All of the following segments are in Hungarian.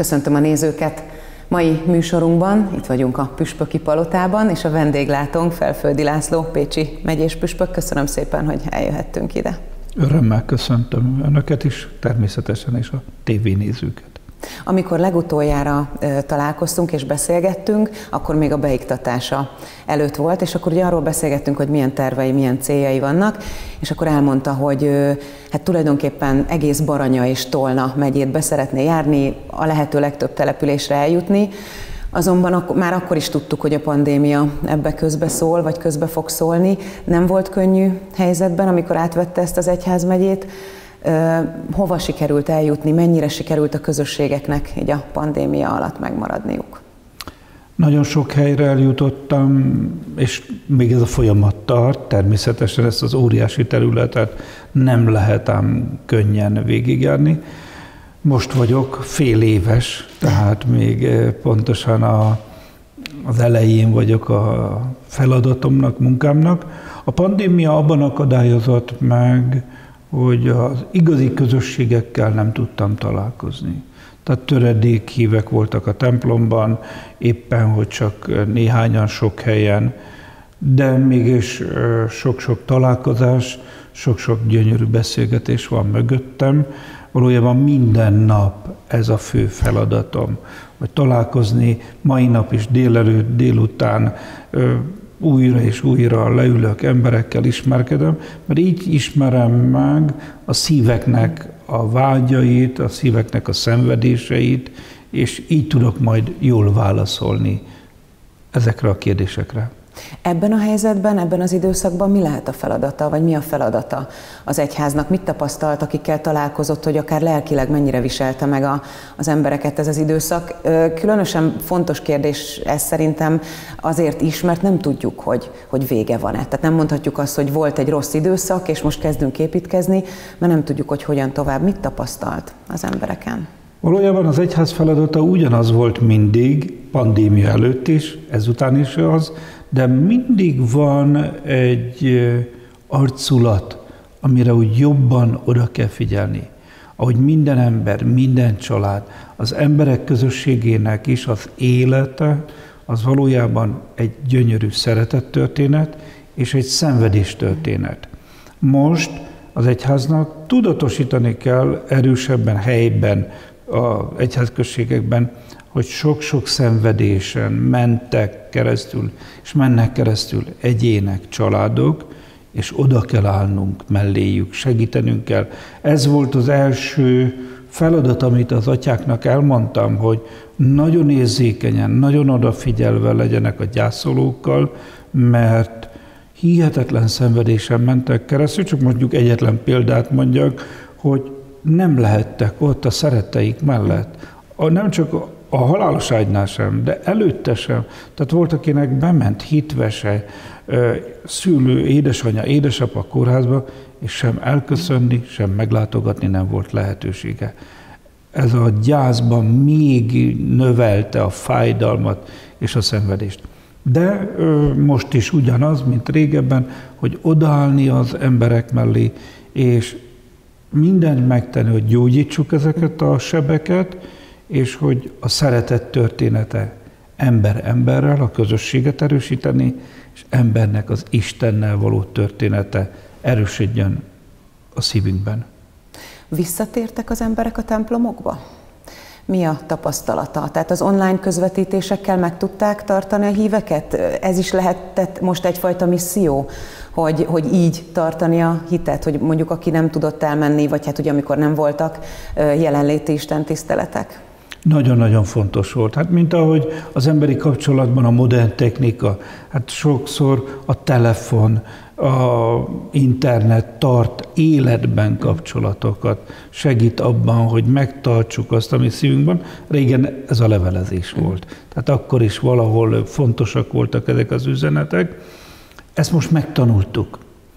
Köszöntöm a nézőket! Mai műsorunkban itt vagyunk a Püspöki Palotában, és a vendéglátónk Felföldi László, pécsi megyés püspök. Köszönöm szépen, hogy eljöhettünk ide. Örömmel köszöntöm Önöket is, természetesen és a tévénézőket. Amikor legutoljára találkoztunk és beszélgettünk, akkor még a beiktatása előtt volt, és akkor ugye arról beszélgettünk, hogy milyen tervei, milyen céljai vannak, és akkor elmondta, hogy hát tulajdonképpen egész Baranya és Tolna megyét be szeretné járni, a lehető legtöbb településre eljutni. Azonban már akkor is tudtuk, hogy a pandémia ebbe közbeszól, vagy közbe fog szólni. Nem volt könnyű helyzetben, amikor átvette ezt az egyházmegyét. Hova sikerült eljutni, mennyire sikerült a közösségeknek így a pandémia alatt megmaradniuk? Nagyon sok helyre eljutottam, és még ez a folyamat tart. Természetesen ezt az óriási területet nem lehet ám könnyen végigjárni. Most vagyok fél éves, tehát még pontosan az elején vagyok a feladatomnak, munkámnak. A pandémia abban akadályozott meg, hogy az igazi közösségekkel nem tudtam találkozni. Tehát töredék hívek voltak a templomban, éppen hogy csak néhányan sok helyen, de mégis sok-sok találkozás, sok-sok gyönyörű beszélgetés van mögöttem. Valójában minden nap ez a fő feladatom, hogy találkozni, mai nap is délelőtt, délután, újra és újra leülök emberekkel, ismerkedem, mert így ismerem meg a szíveknek a vágyait, a szíveknek a szenvedéseit, és így tudok majd jól válaszolni ezekre a kérdésekre. Ebben a helyzetben, ebben az időszakban mi lehet a feladata, vagy mi a feladata az egyháznak? Mit tapasztalt, akikkel találkozott, hogy akár lelkileg mennyire viselte meg az embereket ez az időszak? Különösen fontos kérdés ez szerintem azért is, mert nem tudjuk, hogy vége van-e. Tehát nem mondhatjuk azt, hogy volt egy rossz időszak, és most kezdünk építkezni, mert nem tudjuk, hogy hogyan tovább. Mit tapasztalt az embereken? Valójában az egyház feladata ugyanaz volt mindig, pandémia előtt is, ezután is az, de mindig van egy arculat, amire úgy jobban oda kell figyelni. Ahogy minden ember, minden család, az emberek közösségének is az élete, az valójában egy gyönyörű szeretettörténet és egy szenvedéstörténet. Most az egyháznak tudatosítani kell erősebben helyben, az egyházközségekben, hogy sok-sok szenvedésen mentek keresztül, és mennek keresztül egyének, családok, és oda kell állnunk melléjük, segítenünk kell. Ez volt az első feladat, amit az atyáknak elmondtam, hogy nagyon érzékenyen, nagyon odafigyelve legyenek a gyászolókkal, mert hihetetlen szenvedésen mentek keresztül, csak mondjuk egyetlen példát mondjak, hogy nem lehettek ott a szeretteik mellett. Nem csak a halálos ágynál sem, de előtte sem. Tehát volt, akinek bement hitvese, szülő, édesanyja, édesapa kórházba, és sem elköszönni, sem meglátogatni nem volt lehetősége. Ez a gyászban még növelte a fájdalmat és a szenvedést. De most is ugyanaz, mint régebben, hogy odaállni az emberek mellé, és mindent megtenni, hogy gyógyítsuk ezeket a sebeket, és hogy a szeretet története ember emberrel, a közösséget erősíteni, és embernek az Istennel való története erősödjön a szívünkben. Visszatértek az emberek a templomokba? Mi a tapasztalata? Tehát az online közvetítésekkel meg tudták tartani a híveket? Ez is lehetett most egyfajta misszió, hogy így tartani a hitet, hogy mondjuk aki nem tudott elmenni, vagy hát ugye amikor nem voltak jelenléti istentiszteletek? Nagyon-nagyon fontos volt. Hát mint ahogy az emberi kapcsolatban a modern technika, hát sokszor a telefon, a internet tart életben kapcsolatokat, segít abban, hogy megtartsuk azt, ami szívünkben. Régen ez a levelezés volt. Tehát akkor is valahol fontosak voltak ezek az üzenetek. Ezt most megtanultuk.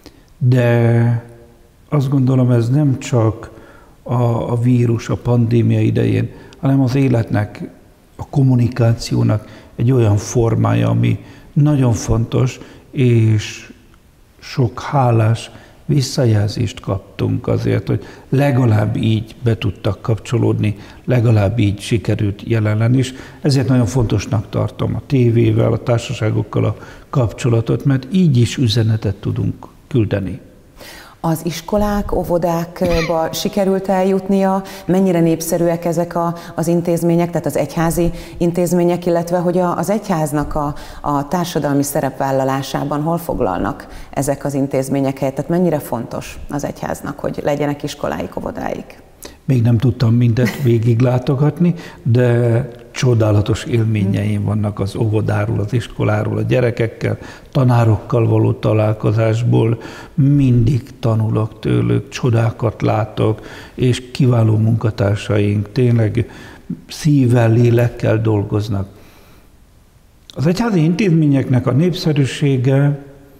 De azt gondolom, ez nem csak a vírus, a pandémia idején, hanem az életnek, a kommunikációnak egy olyan formája, ami nagyon fontos, és sok hálás visszajelzést kaptunk azért, hogy legalább így be tudtak kapcsolódni, legalább így sikerült jelen lenni, és ezért nagyon fontosnak tartom a tévével, a társaságokkal a kapcsolatot, mert így is üzenetet tudunk küldeni. Az iskolák, óvodákba sikerült eljutnia? Mennyire népszerűek ezek az intézmények, tehát az egyházi intézmények, illetve hogy az egyháznak a társadalmi szerepvállalásában hol foglalnak ezek az intézmények helyett? Tehát mennyire fontos az egyháznak, hogy legyenek iskoláik, óvodáik? Még nem tudtam mindet végiglátogatni, de csodálatos élményeim vannak az óvodáról, az iskoláról, a gyerekekkel, tanárokkal való találkozásból. Mindig tanulok tőlük, csodákat látok, és kiváló munkatársaink tényleg szívvel, lélekkel dolgoznak. Az egyházi intézményeknek a népszerűsége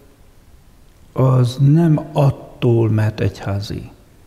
az nem attól, mert egyházi.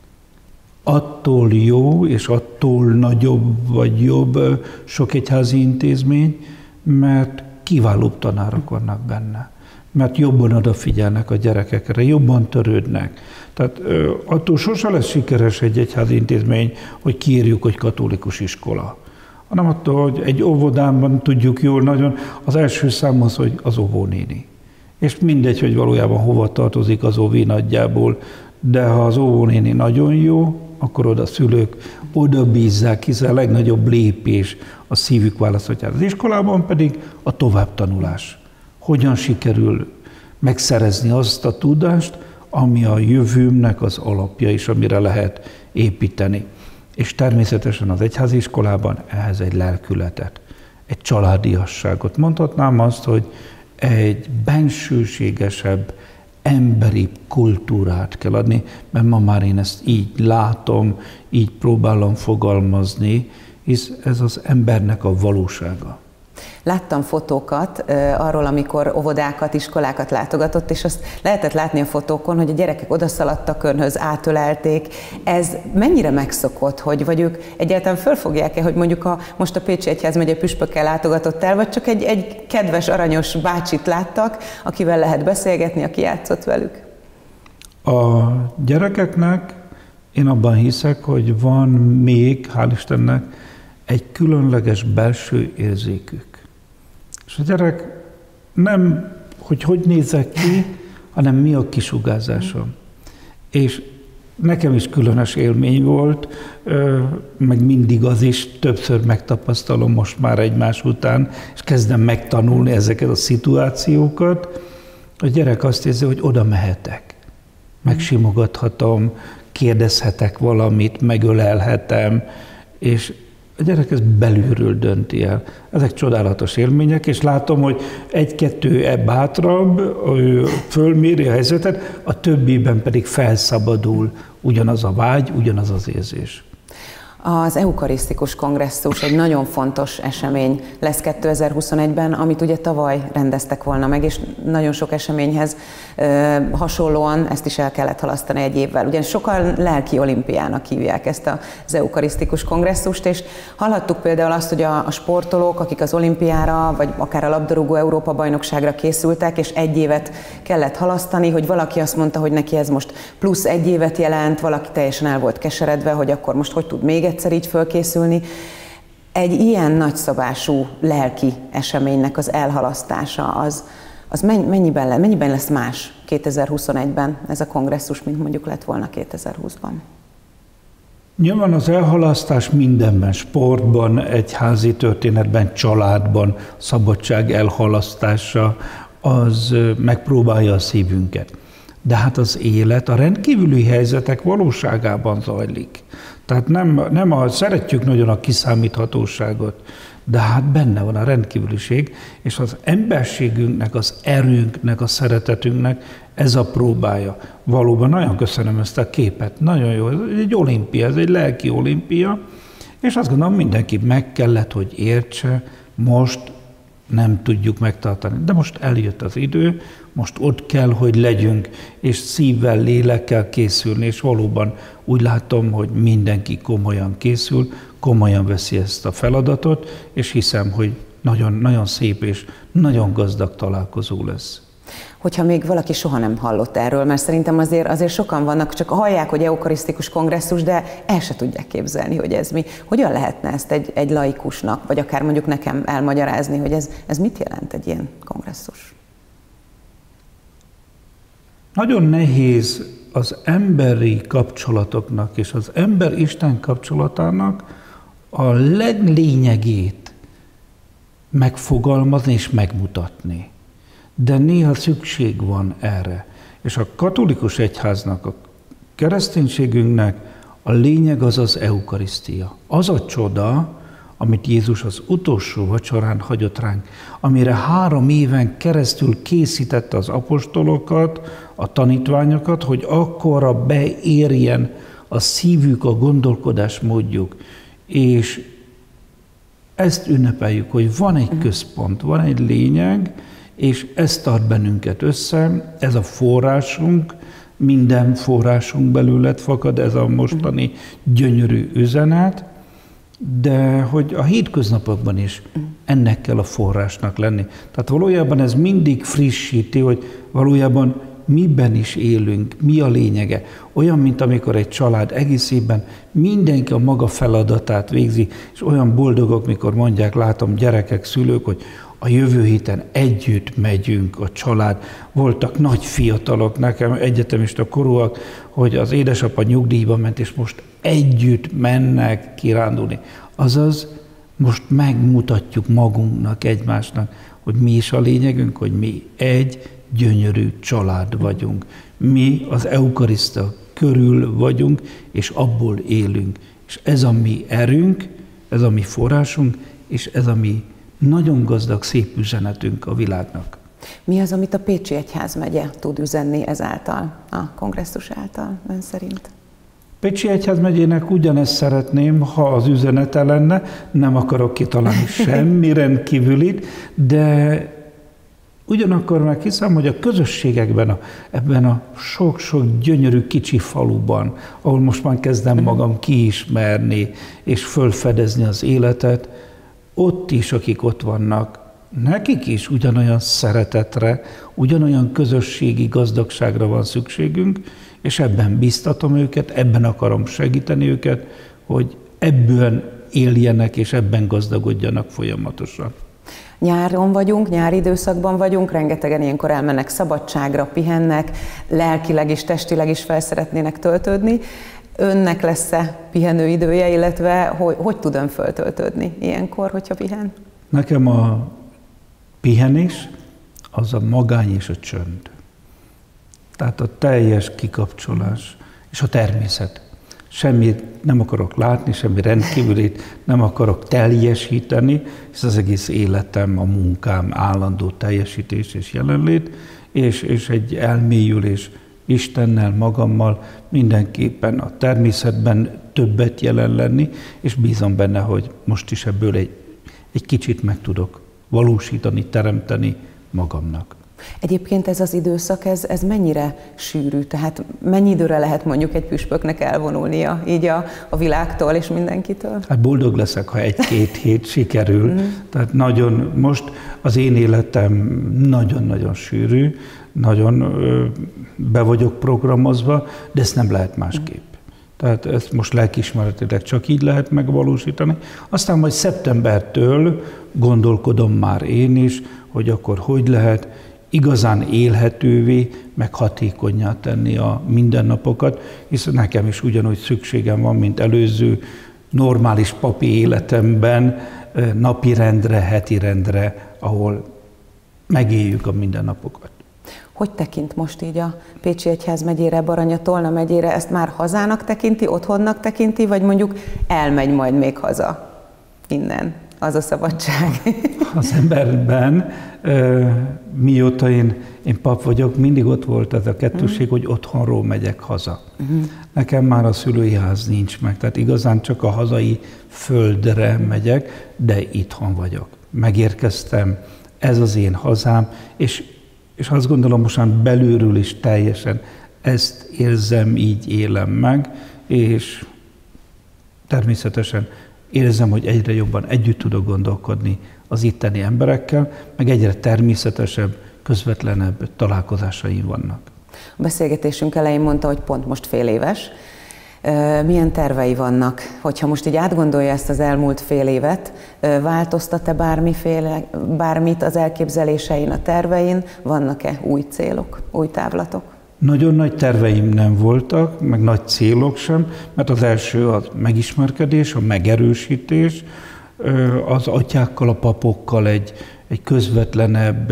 Attól jó, és attól nagyobb vagy jobb sok egyházi intézmény, mert kiválóbb tanárok vannak benne. Mert jobban odafigyelnek a gyerekekre, jobban törődnek. Tehát attól sose lesz sikeres egy egyházi intézmény, hogy kiírjuk, hogy katolikus iskola. Hanem attól, hogy egy óvodában tudjuk jól nagyon, az első szám az, hogy az óvónéni. És mindegy, hogy valójában hova tartozik az óvi nagyjából, de ha az óvónéni nagyon jó, akkor oda szülők oda bízzák, hiszen a legnagyobb lépés a szívük választhatják. Az iskolában pedig a továbbtanulás. Hogyan sikerül megszerezni azt a tudást, ami a jövőmnek az alapja és amire lehet építeni. És természetesen az egyházi iskolában ehhez egy lelkületet, egy családiasságot. Mondhatnám azt, hogy egy bensőségesebb, emberi kultúrát kell adni, mert ma már én ezt így látom, így próbálom fogalmazni, hisz ez az embernek a valósága. Láttam fotókat arról, amikor óvodákat, iskolákat látogatott, és azt lehetett látni a fotókon, hogy a gyerekek odaszaladtak önhöz, átölelték. Ez mennyire megszokott, vagy ők egyáltalán fölfogják-e, hogy mondjuk most a Pécsi Egyházmegye püspökkel látogatott el, vagy csak egy kedves, aranyos bácsit láttak, akivel lehet beszélgetni, aki játszott velük? A gyerekeknek én abban hiszek, hogy van még, hál' Istennek, egy különleges belső érzékük. És a gyerek nem, hogy nézek ki, hanem mi a kisugárzásom. És nekem is különös élmény volt, meg mindig az is, többször megtapasztalom most már egymás után, és kezdem megtanulni ezeket a szituációkat. A gyerek azt érzi, hogy oda mehetek, megsimogathatom, kérdezhetek valamit, megölelhetem, és a gyerek ezt belülről dönti el. Ezek csodálatos élmények, és látom, hogy egy-kettő bátrabb, fölméri a helyzetet, a többiben pedig felszabadul ugyanaz a vágy, ugyanaz az érzés. Az eukarisztikus kongresszus egy nagyon fontos esemény lesz 2021-ben, amit ugye tavaly rendeztek volna meg, és nagyon sok eseményhez hasonlóan ezt is el kellett halasztani egy évvel. Ugyanis sokan lelki olimpiának hívják ezt az eukarisztikus kongresszust, és hallhattuk például azt, hogy a sportolók, akik az olimpiára, vagy akár a labdarúgó Európa-bajnokságra készültek, és egy évet kellett halasztani, hogy valaki azt mondta, hogy neki ez most plusz egy évet jelent, valaki teljesen el volt keseredve, hogy akkor most hogy tud még egyszer így fölkészülni. Egy ilyen nagyszabású lelki eseménynek az elhalasztása, az mennyiben lesz más 2021-ben ez a kongresszus, mint mondjuk lett volna 2020-ban? Nyilván az elhalasztás mindenben, sportban, egyházi történetben, családban, szabadság elhalasztása, az megpróbálja a szívünket. De hát az élet a rendkívüli helyzetek valóságában zajlik. Tehát szeretjük nagyon a kiszámíthatóságot, de hát benne van a rendkívüliség, és az emberségünknek, az erőnknek, a szeretetünknek ez a próbája. Valóban nagyon köszönöm ezt a képet, nagyon jó, ez egy olimpia, ez egy lelki olimpia, és azt gondolom mindenki meg kellett, hogy értse, most nem tudjuk megtartani. De most eljött az idő, most ott kell, hogy legyünk, és szívvel, lélekkel készülni, és valóban úgy látom, hogy mindenki komolyan készül, komolyan veszi ezt a feladatot, és hiszem, hogy nagyon, nagyon szép és nagyon gazdag találkozó lesz. Hogyha még valaki soha nem hallott erről, mert szerintem azért sokan vannak, csak hallják, hogy eukarisztikus kongresszus, de el se tudják képzelni, hogy ez mi. Hogyan lehetne ezt egy laikusnak, vagy akár mondjuk nekem elmagyarázni, hogy ez mit jelent egy ilyen kongresszus? Nagyon nehéz az emberi kapcsolatoknak és az ember-Isten kapcsolatának a leglényegét megfogalmazni és megmutatni. De néha szükség van erre. És a katolikus egyháznak, a kereszténységünknek a lényeg az eukarisztia. Az a csoda, amit Jézus az utolsó vacsorán hagyott ránk, amire 3 éven keresztül készítette az apostolokat, a tanítványokat, hogy akkorra beérjen a szívük, a gondolkodásmódjuk. És ezt ünnepeljük, hogy van egy központ, van egy lényeg, és ez tart bennünket össze, ez a forrásunk, minden forrásunk belőle fakad, ez a mostani gyönyörű üzenet, de hogy a hétköznapokban is ennek kell a forrásnak lenni. Tehát valójában ez mindig frissíti, hogy valójában miben is élünk, mi a lényege. Olyan, mint amikor egy család egész évben mindenki a maga feladatát végzi, és olyan boldogok, mikor mondják, látom gyerekek, szülők, hogy a jövő héten együtt megyünk a család. Voltak nagy fiatalok, nekem egyetemista korúak, hogy az édesapa nyugdíjba ment, és most együtt mennek kirándulni. Azaz most megmutatjuk magunknak, egymásnak, hogy mi is a lényegünk, hogy mi egy gyönyörű család vagyunk. Mi az eukarisztia körül vagyunk, és abból élünk. És ez a mi erőnk, ez a mi forrásunk, és ez a mi nagyon gazdag, szép üzenetünk a világnak. Mi az, amit a Pécsi Egyházmegye tud üzenni ezáltal, a kongresszus által, ön szerint? Pécsi Egyházmegyének ugyanezt szeretném, ha az üzenete lenne, nem akarok kitalálni semmi rendkívülit, de ugyanakkor meg hiszem, hogy a közösségekben, ebben a sok-sok gyönyörű kicsi faluban, ahol most már kezdem magam kiismerni és fölfedezni az életet, ott is, akik ott vannak, nekik is ugyanolyan szeretetre, ugyanolyan közösségi gazdagságra van szükségünk, és ebben biztatom őket, ebben akarom segíteni őket, hogy ebből éljenek és ebben gazdagodjanak folyamatosan. Nyáron vagyunk, nyári időszakban vagyunk, rengetegen ilyenkor elmennek szabadságra, pihennek, lelkileg és testileg is fel szeretnének töltődni. Önnek lesz-e pihenőidője, illetve hogy tud ön föltöltődni ilyenkor, hogyha pihen? Nekem a pihenés az a magány és a csönd. Tehát a teljes kikapcsolás és a természet. Semmit nem akarok látni, semmi rendkívülit nem akarok teljesíteni, hisz az egész életem, a munkám állandó teljesítés és jelenlét, és egy elmélyülés Istennel, magammal, mindenképpen a természetben többet jelen lenni, és bízom benne, hogy most is ebből egy kicsit meg tudok valósítani, teremteni magamnak. Egyébként ez az időszak, ez mennyire sűrű? Tehát mennyi időre lehet mondjuk egy püspöknek elvonulnia így a világtól és mindenkitől? Hát boldog leszek, ha 1-2 hét sikerül. Tehát nagyon, most az én életem nagyon-nagyon sűrű, nagyon be vagyok programozva, de ezt nem lehet másképp. Tehát ezt most lelkiismeretileg csak így lehet megvalósítani. Aztán majd szeptembertől gondolkodom már én is, hogy akkor hogy lehet igazán élhetővé, meg hatékonnyá tenni a mindennapokat, hiszen nekem is ugyanúgy szükségem van, mint előző normális papi életemben, napi rendre, heti rendre, ahol megéljük a mindennapokat. Hogy tekint most így a Pécsi Egyházmegyére, Baranya-Tolna megyére? Ezt már hazának tekinti, otthonnak tekinti, vagy mondjuk elmegy majd még haza innen? Az a szabadság. Az emberben, mióta én pap vagyok, mindig ott volt ez a kettőség, hogy otthonról megyek haza. Nekem már a szülői ház nincs meg, tehát igazán csak a hazai földre megyek, de itthon vagyok. Megérkeztem, ez az én hazám, és azt gondolom, most már belülről is teljesen ezt érzem, így élem meg, és természetesen érzem, hogy egyre jobban együtt tudok gondolkodni az itteni emberekkel, meg egyre természetesebb, közvetlenebb találkozásaim vannak. A beszélgetésünk elején mondta, hogy pont most fél éves. Milyen tervei vannak? Hogyha most így átgondolja ezt az elmúlt fél évet, változtat-e bármit az elképzelésein, a tervein? Vannak-e új célok, új távlatok? Nagyon nagy terveim nem voltak, meg nagy célok sem, mert az első a megismerkedés, a megerősítés, az atyákkal, a papokkal egy közvetlenebb,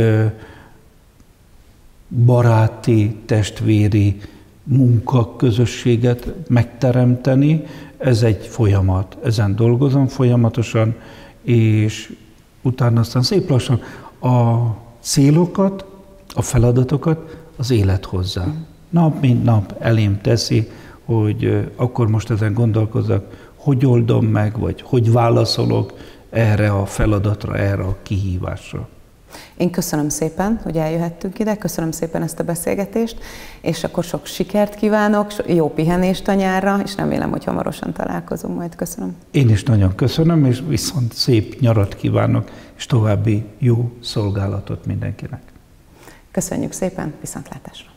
baráti, testvéri munkaközösséget megteremteni. Ez egy folyamat, ezen dolgozom folyamatosan, és utána aztán szép lassan a célokat, a feladatokat az élet hozzá. Nap mint nap elém teszi, hogy akkor most ezen gondolkozzak, hogy oldom meg, vagy hogy válaszolok erre a feladatra, erre a kihívásra. Én köszönöm szépen, hogy eljöhettünk ide, köszönöm szépen ezt a beszélgetést, és akkor sok sikert kívánok, jó pihenést a nyárra, és remélem, hogy hamarosan találkozunk majd. Köszönöm. Én is nagyon köszönöm, és viszont szép nyarat kívánok, és további jó szolgálatot mindenkinek. Köszönjük szépen, viszontlátásra!